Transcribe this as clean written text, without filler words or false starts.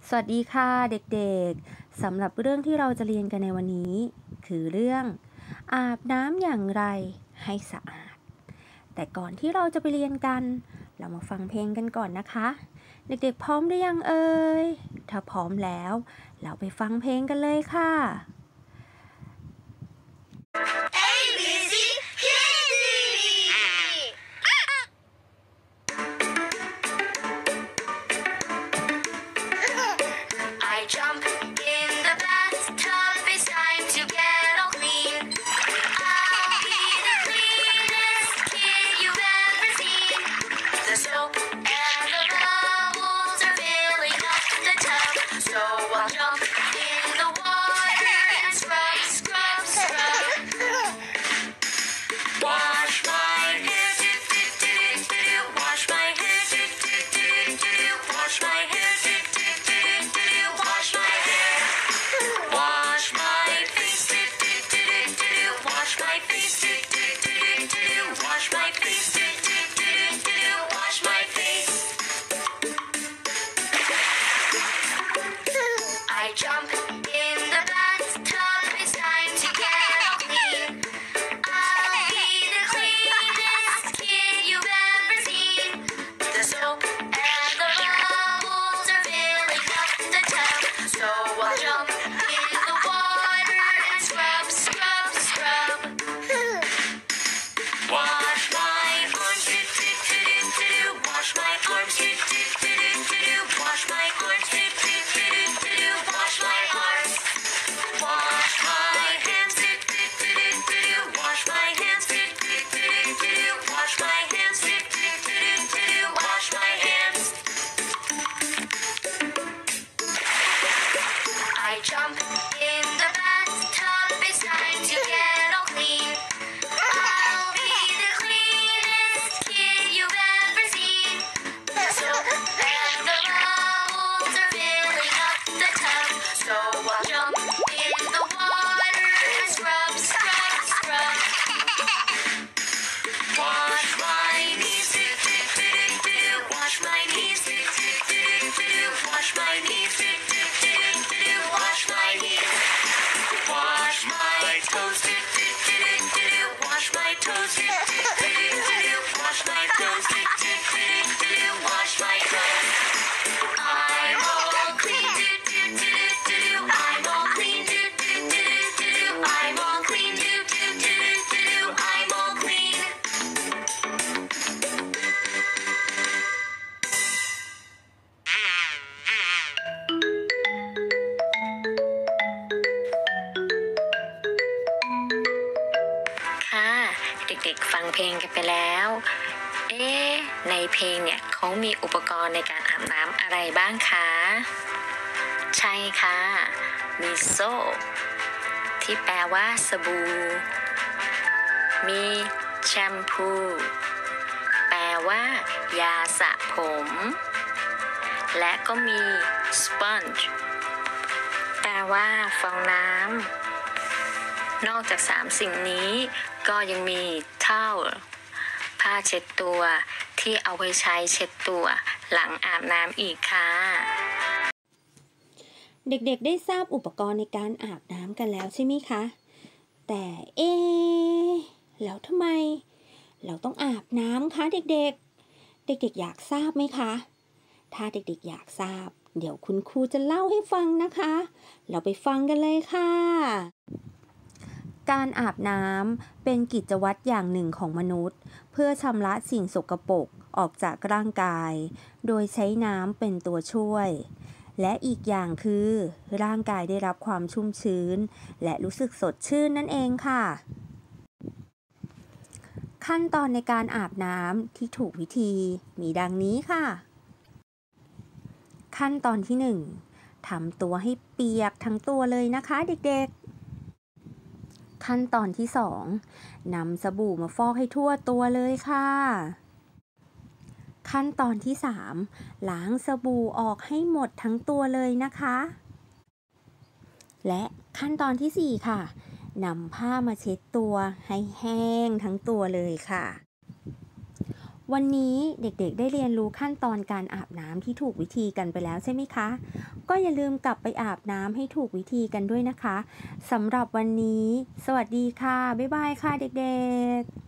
สวัสดีค่ะเด็กๆ สำหรับเรื่องที่เราจะเรียนกันในวันนี้คือเรื่องอาบน้ำอย่างไรให้สะอาดแต่ก่อนที่เราจะไปเรียนกันเรามาฟังเพลงกันก่อนนะคะเด็กๆพร้อมหรือยังเอ่ยถ้าพร้อมแล้วเราไปฟังเพลงกันเลยค่ะ Jump in the bathtub, it's time to get all clean. I'll be the cleanest kid you've ever seen. The soap and the bubbles are filling up the tub, so I'll jump in the water and scrub, scrub, scrub. Wash my hair, do do do do do. Wash my hair, do do do do do. Wash my hair, do do do do do. Wash my hair. Wash my face, do do do do do. Wash my face, do do do do do. Wash my face, do do do do do. Wash my face. I jump in the bathtub, it's time to get all clean. I'll be the cleanest kid you've ever seen. The soap and the bubbles are filling up the tub, so I'll jump in the water and scrub, scrub, scrub. Wash my arms, do do do do do. Wash my arms, do do do do do. Wash my arms, do do do do do. Wash my arms. Wash my hands, do do do do do. Wash my hands, do do do do do. Wash my hands, do do do do do. Wash my hands. I jump in the bathtub, it's time to get all clean. I'll be the cleanest kid you've ever seen. The soap and the bubbles are filling up the tub, so I'll jump in the water and scrub, scrub, scrub. Wash my knees, do do do do do. Wash my knees, do do do do do. Wash my knees, do do do do do. Wash my knees. Wash my toes, do do do do do. Wash my toes, do do do do do. Wash my toes, do do do do do. Wash my toes. I'm all clean, do do do do do. I'm all clean, do do do do do. I'm all clean, do do do do do. I'm all clean. ค่ะเด็กๆฟังเพลงกันไปแล้ว ในเพลงเนี่ยเขามีอุปกรณ์ในการอาบน้ำอะไรบ้างคะ ใช่ค่ะ มีโซ่ที่แปลว่าสบู่ มีแชมพู แปลว่ายาสระผม และก็มีสปอนจ์แปลว่าฟองน้ำ นอกจาก3สิ่งนี้ก็ยังมีtowelผ้าเช็ดตัวที่เอาไว้ใช้เช็ดตัวหลังอาบน้ำอีกค่ะเด็กๆได้ทราบอุปกรณ์ในการอาบน้ำกันแล้วใช่ไหมคะแต่แล้วทำไมเราต้องอาบน้ำคะเด็กๆเด็กๆอยากทราบไหมคะถ้าเด็กๆอยากทราบเดี๋ยวคุณครูจะเล่าให้ฟังนะคะเราไปฟังกันเลยค่ะการอาบน้ำเป็นกิจวัตรอย่างหนึ่งของมนุษย์เพื่อชำระสิ่งสกปรกออกจากร่างกายโดยใช้น้ำเป็นตัวช่วยและอีกอย่างคือร่างกายได้รับความชุ่มชื้นและรู้สึกสดชื่นนั่นเองค่ะขั้นตอนในการอาบน้ำที่ถูกวิธีมีดังนี้ค่ะขั้นตอนที่1ทำตัวให้เปียกทั้งตัวเลยนะคะเด็กๆขั้นตอนที่2นำสบู่มาฟอกให้ทั่วตัวเลยค่ะขั้นตอนที่3ล้างสบู่ออกให้หมดทั้งตัวเลยนะคะและขั้นตอนที่4ค่ะนำผ้ามาเช็ดตัวให้แห้งทั้งตัวเลยค่ะวันนี้เด็กๆได้เรียนรู้ขั้นตอนการอาบน้ำที่ถูกวิธีกันไปแล้วใช่ไหมคะก็อย่าลืมกลับไปอาบน้ำให้ถูกวิธีกันด้วยนะคะสำหรับวันนี้สวัสดีค่ะบ๊ายบายค่ะเด็กๆ